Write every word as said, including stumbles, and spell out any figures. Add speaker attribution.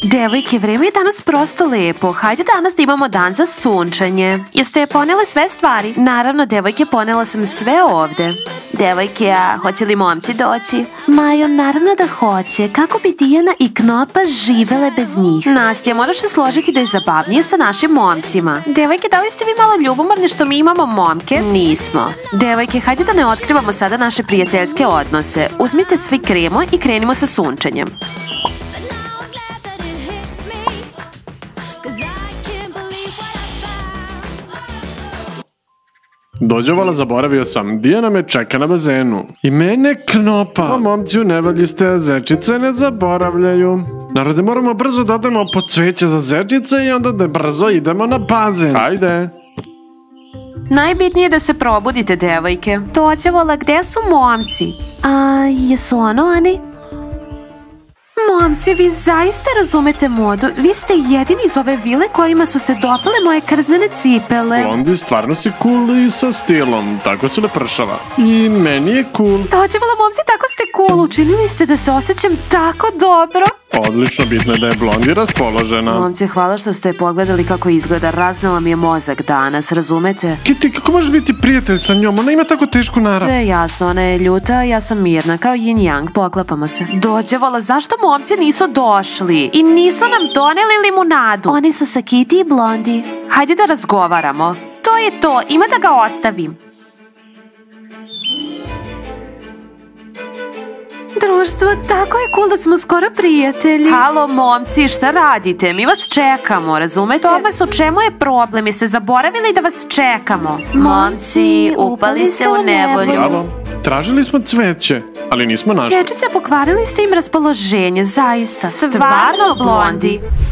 Speaker 1: Devojke, vreme je danas prosto lepo. Hajde danas da imamo dan za sunčanje. Jeste je ponele sve stvari? Naravno, devojke, ponela sam sve ovde. Devojke, a hoće li momci doći? Majo, naravno da hoće. Kako bi Dijana i Knopa živele bez njih? Nastja, moraš se složiti da je zabavnije sa našim momcima. Devojke, da li ste vi malo ljubomorni što mi imamo momke? Nismo. Devojke, hajde da ne otkrivamo sada naše prijateljske odnose. Uzmite svi kremu i krenimo sa sunčanjem.
Speaker 2: Dođevala, zaboravio sam. Dijana me čeka na bazenu. I mene Knopa. A momci u nevolji ste, zečice ne zaboravljaju. Narode, moramo brzo da odemo po cveće za zečice i onda da brzo idemo na bazen. Ajde.
Speaker 1: Najbitnije je da se probudite, devojke. Toćevola, gde su momci? A, jesu ono oni? Momci, vi zaista razumete modu. Vi ste jedini iz ove vile kojima su se dopale moje krznene cipele.
Speaker 2: Blondi, stvarno si cool i sa stilom. Tako se lepršava. I meni je cool.
Speaker 1: Toćevola, momci, tako ste cool. Učinili ste da se osjećam tako dobro.
Speaker 2: Odlično, bitno je da je Blondi raspoložena.
Speaker 1: Momci, hvala što ste pogledali kako izgleda. Raznala mi je mozak danas, razumete?
Speaker 2: Kitty, kako možeš biti prijatelj sa njom? Ona ima tako tešku narav.
Speaker 1: Sve je jasno, ona je ljuta, ja sam mirna, kao yin yang, poklapamo se. Dođevola, zašto momci nisu došli? I nisu nam doneli limunadu. Oni su sa Kitty i Blondi. Hajde da razgovaramo. To je to, ima da ga ostavim. Društvo, tako je cool da smo skoro prijatelji. Halo, momci, šta radite? Mi vas čekamo, razumete? Tomas, u čemu je problem? Jeste zaboravili da vas čekamo? Momci, upali ste u nevolju.
Speaker 2: Bravo. Tražili smo cveće, ali nismo našli.
Speaker 1: Cvečice, pokvarili ste im raspoloženje, zaista. Stvarno, Blondi.